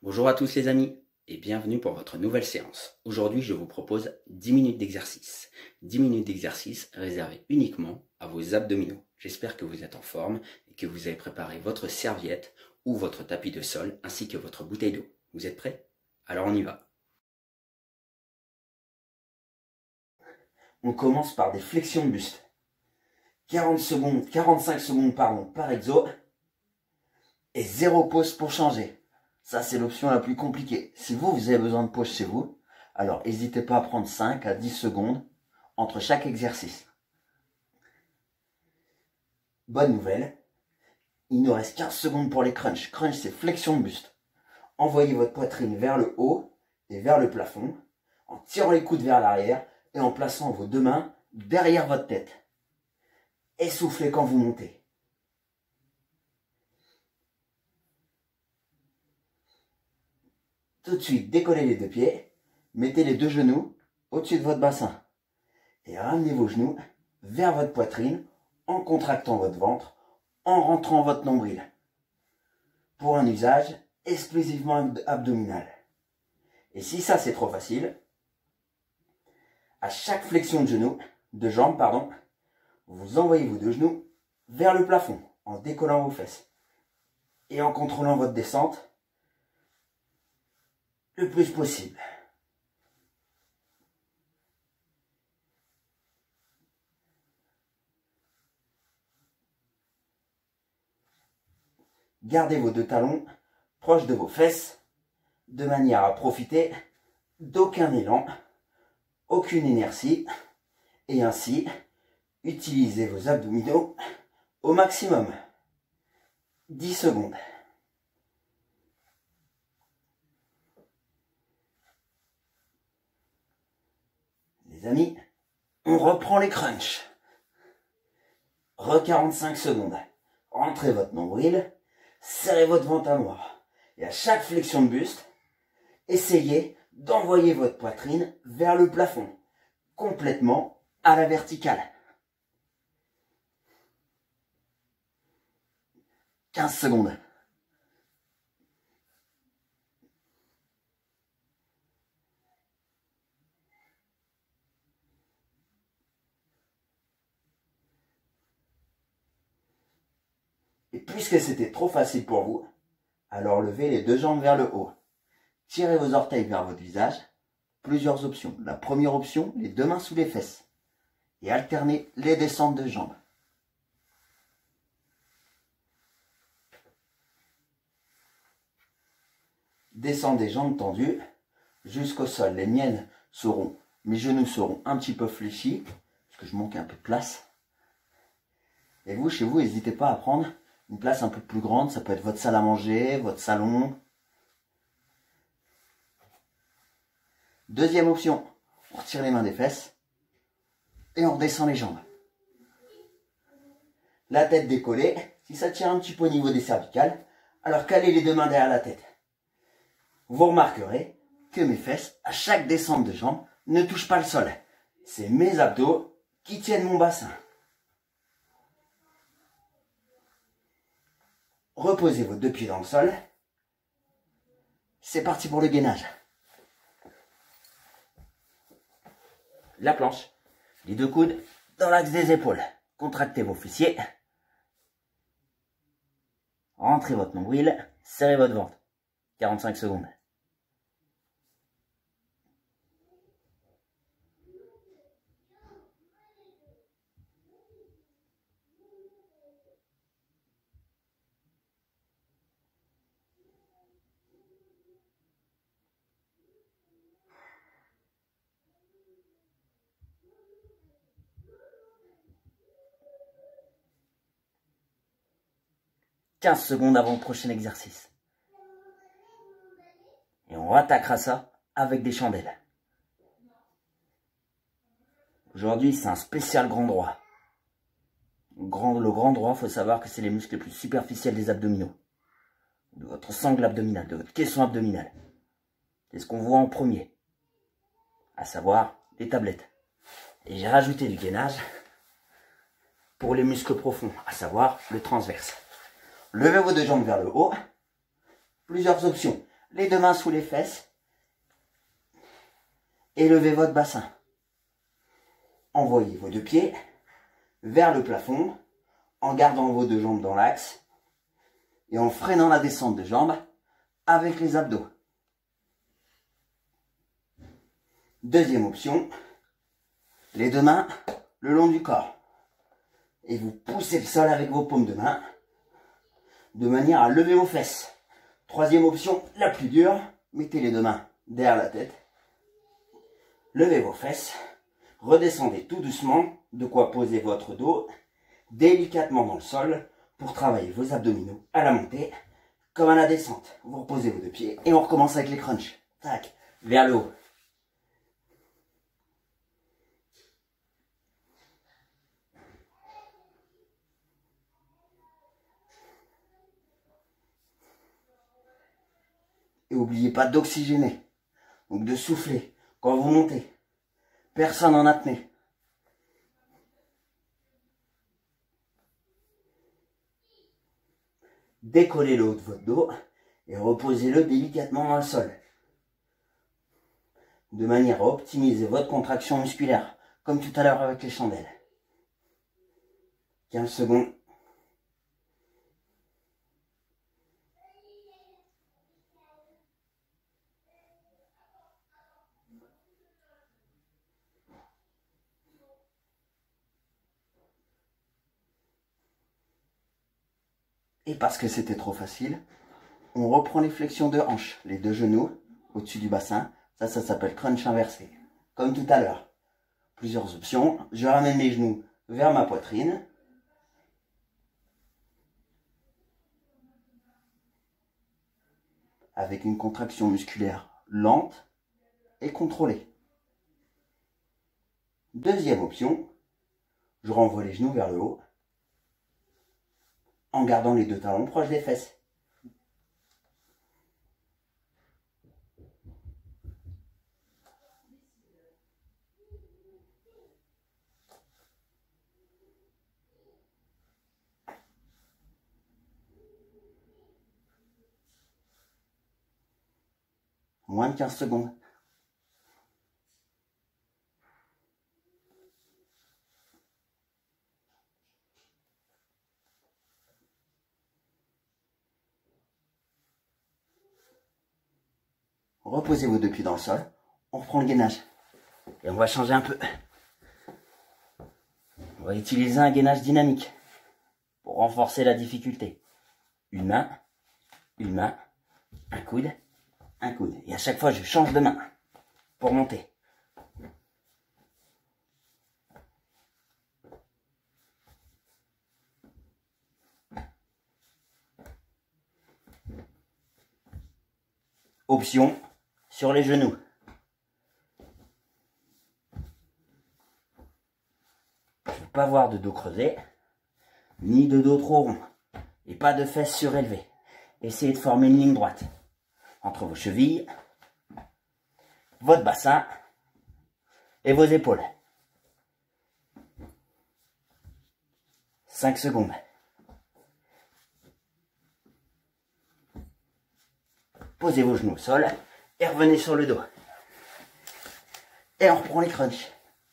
Bonjour à tous les amis et bienvenue pour votre nouvelle séance. Aujourd'hui, je vous propose 10 minutes d'exercice. 10 minutes d'exercice réservées uniquement à vos abdominaux. J'espère que vous êtes en forme et que vous avez préparé votre serviette ou votre tapis de sol ainsi que votre bouteille d'eau. Vous êtes prêts? Alors on y va. On commence par des flexions de buste. 45 secondes par exo et 0 pause pour changer. Ça, c'est l'option la plus compliquée. Si vous avez besoin de pause chez vous, alors n'hésitez pas à prendre 5 à 10 secondes entre chaque exercice. Bonne nouvelle, il nous reste 15 secondes pour les crunchs. Crunch, c'est flexion de buste. Envoyez votre poitrine vers le haut et vers le plafond, en tirant les coudes vers l'arrière et en plaçant vos deux mains derrière votre tête. Essoufflez quand vous montez. Tout de suite, décollez les deux pieds, mettez les deux genoux au-dessus de votre bassin et ramenez vos genoux vers votre poitrine en contractant votre ventre, en rentrant votre nombril pour un usage exclusivement abdominal. Et si ça c'est trop facile, à chaque flexion de jambe, vous envoyez vos deux genoux vers le plafond en décollant vos fesses et en contrôlant votre descente le plus possible. Gardez vos deux talons proches de vos fesses de manière à profiter d'aucun élan, aucune inertie et ainsi utilisez vos abdominaux au maximum. 10 secondes. Les amis, on reprend les crunchs. 45 secondes. Rentrez votre nombril, serrez votre ventre à mort. Et à chaque flexion de buste, essayez d'envoyer votre poitrine vers le plafond, complètement à la verticale. 15 secondes. Et puisque c'était trop facile pour vous, alors levez les deux jambes vers le haut. Tirez vos orteils vers votre visage. Plusieurs options. La première option, les deux mains sous les fesses. Et alternez les descentes de jambes. Descendez jambes tendues jusqu'au sol. Mes genoux seront un petit peu fléchis, parce que je manque un peu de place. Et vous, chez vous, n'hésitez pas à prendre une place un peu plus grande. Ça peut être votre salle à manger, votre salon. Deuxième option, on retire les mains des fesses et on redescend les jambes. La tête décollée, si ça tient un petit peu au niveau des cervicales, alors calez les deux mains derrière la tête. Vous remarquerez que mes fesses, à chaque descente de jambes, ne touchent pas le sol. C'est mes abdos qui tiennent mon bassin. Reposez vos deux pieds dans le sol. C'est parti pour le gainage. La planche, les deux coudes dans l'axe des épaules. Contractez vos fessiers. Rentrez votre nombril, serrez votre ventre. 45 secondes. « 15 secondes avant le prochain exercice. Et on attaquera ça avec des chandelles. Aujourd'hui, c'est un spécial grand droit. Le grand droit, il faut savoir que c'est les muscles les plus superficiels des abdominaux. De votre sangle abdominale, de votre caisson abdominale. C'est ce qu'on voit en premier. À savoir, les tablettes. Et j'ai rajouté du gainage pour les muscles profonds, à savoir le transverse. Levez vos deux jambes vers le haut. Plusieurs options. les deux mains sous les fesses. Élevez votre bassin. Envoyez vos deux pieds vers le plafond en gardant vos deux jambes dans l'axe et en freinant la descente des jambes avec les abdos. Deuxième option, les deux mains le long du corps. Et vous poussez le sol avec vos paumes de main de manière à lever vos fesses. Troisième option, la plus dure, mettez les deux mains derrière la tête. Levez vos fesses, redescendez tout doucement, de quoi poser votre dos délicatement dans le sol pour travailler vos abdominaux à la montée comme à la descente. Vous reposez vos deux pieds et on recommence avec les crunchs. Tac, vers le haut. Et n'oubliez pas d'oxygéner, donc de souffler quand vous montez. Personne en apnée. Décollez le haut de votre dos et reposez-le délicatement dans le sol. De manière à optimiser votre contraction musculaire, comme tout à l'heure avec les chandelles. 15 secondes. Et parce que c'était trop facile, on reprend les flexions de hanches, les deux genoux au-dessus du bassin. Ça s'appelle crunch inversé. Comme tout à l'heure. Plusieurs options. Je ramène mes genoux vers ma poitrine. Avec une contraction musculaire lente et contrôlée. Deuxième option, je renvoie les genoux vers le haut en gardant les deux talons proches des fesses. Moins de 15 secondes. Reposez vos deux pieds dans le sol. On reprend le gainage. Et on va changer un peu. On va utiliser un gainage dynamique pour renforcer la difficulté. Une main, un coude, un coude. Et à chaque fois, je change de main pour monter. Option sur les genoux. Je ne veux pas avoir de dos creusé, ni de dos trop rond, et pas de fesses surélevées. Essayez de former une ligne droite entre vos chevilles, votre bassin et vos épaules. 5 secondes. Posez vos genoux au sol et revenez sur le dos. Et on reprend les crunchs.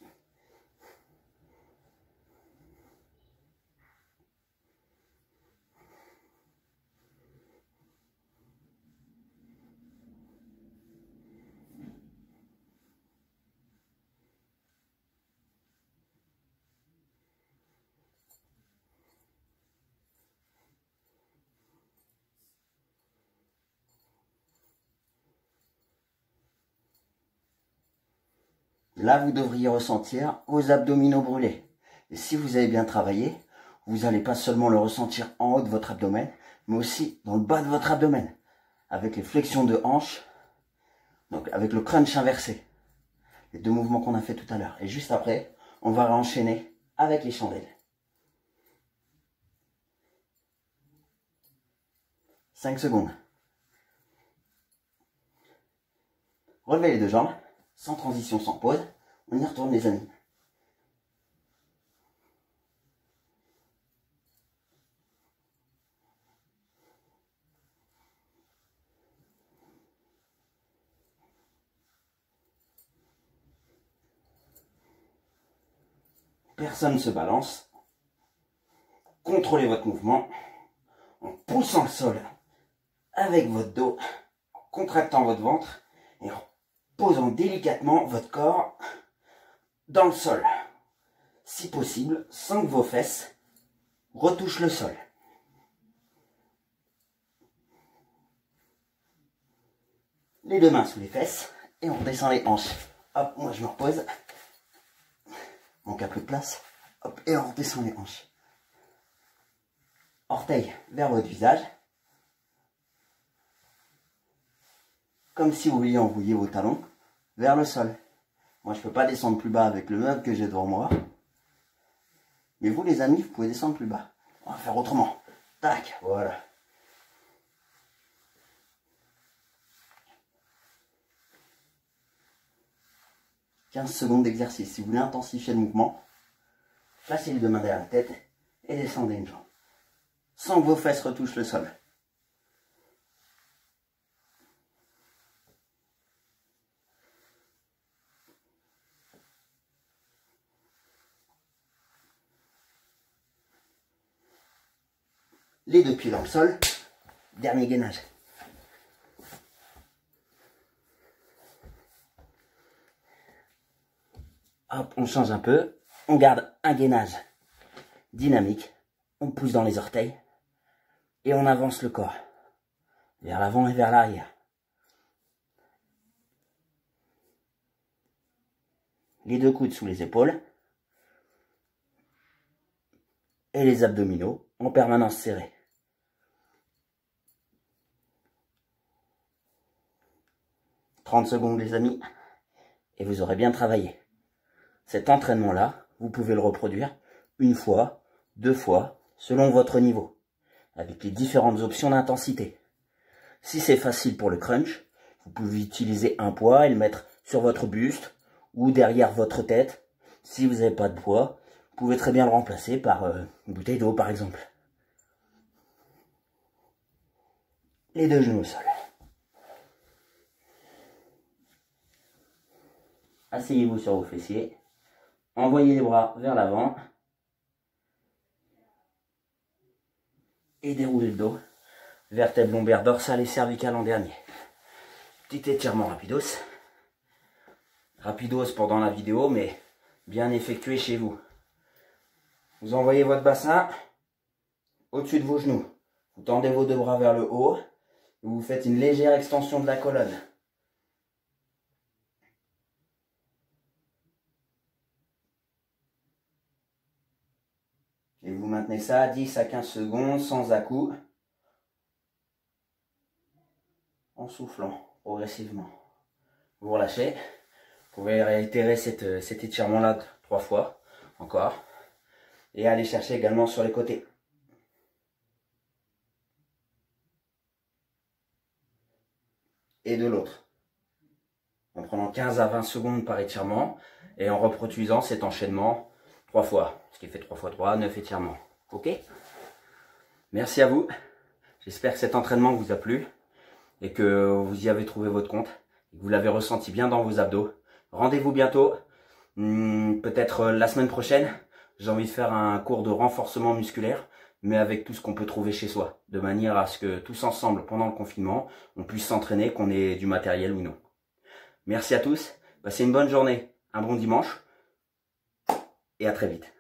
Là, vous devriez ressentir vos abdominaux brûlés. Et si vous avez bien travaillé, vous n'allez pas seulement le ressentir en haut de votre abdomen, mais aussi dans le bas de votre abdomen, avec les flexions de hanches, donc avec le crunch inversé. Les deux mouvements qu'on a fait tout à l'heure. Et juste après, on va enchaîner avec les chandelles. 5 secondes. Relevez les deux jambes, sans transition, sans pause. On y retourne les amis. personne ne se balance. Contrôlez votre mouvement en poussant le sol avec votre dos, en contractant votre ventre et en posant délicatement votre corps dans le sol. Si possible, sans que vos fesses retouchent le sol. Les deux mains sous les fesses et on redescend les hanches. Hop, moi je me repose. Manque un peu de place. Hop, et on redescend les hanches. Orteils vers votre visage. Comme si vous vouliez envoyer vos talons vers le sol. Moi je ne peux pas descendre plus bas avec le meuble que j'ai devant moi. Mais vous les amis, vous pouvez descendre plus bas. On va faire autrement. Tac, voilà. « 15 secondes d'exercice. Si vous voulez intensifier le mouvement, placez les deux mains derrière la tête et descendez une jambe. Sans que vos fesses retouchent le sol. Les deux pieds dans le sol. Dernier gainage. Hop, on change un peu. On garde un gainage dynamique. On pousse dans les orteils. Et on avance le corps. Vers l'avant et vers l'arrière. Les deux coudes sous les épaules. Et les abdominaux en permanence serrés. « 30 secondes les amis. Et vous aurez bien travaillé. Cet entraînement-là, vous pouvez le reproduire une fois, 2 fois, selon votre niveau, avec les différentes options d'intensité. Si c'est facile pour le crunch, vous pouvez utiliser un poids et le mettre sur votre buste ou derrière votre tête. Si vous n'avez pas de poids, vous pouvez très bien le remplacer par une bouteille d'eau par exemple. Les deux genoux au sol. Asseyez-vous sur vos fessiers. Envoyez les bras vers l'avant. Et déroulez le dos. Vertèbre lombaire dorsale et cervicale en dernier. Petit étirement rapidos. Rapidos pendant la vidéo, mais bien effectué chez vous. Vous envoyez votre bassin au-dessus de vos genoux. Vous tendez vos deux bras vers le haut. Et vous faites une légère extension de la colonne. Et vous maintenez ça 10 à 15 secondes sans à-coups. En soufflant progressivement. Vous relâchez. Vous pouvez réitérer cet étirement-là 3 fois encore. Et aller chercher également sur les côtés. Et de l'autre. En prenant 15 à 20 secondes par étirement. Et en reproduisant cet enchaînement 3 fois. Ce qui fait 3 x 3, 9 étirements. Ok? Merci à vous. J'espère que cet entraînement vous a plu. Et que vous y avez trouvé votre compte. Et que vous l'avez ressenti bien dans vos abdos. Rendez-vous bientôt. Peut-être la semaine prochaine. J'ai envie de faire un cours de renforcement musculaire. Mais avec tout ce qu'on peut trouver chez soi. De manière à ce que tous ensemble, pendant le confinement, on puisse s'entraîner, qu'on ait du matériel ou non. Merci à tous. Passez une bonne journée. Un bon dimanche. Et à très vite.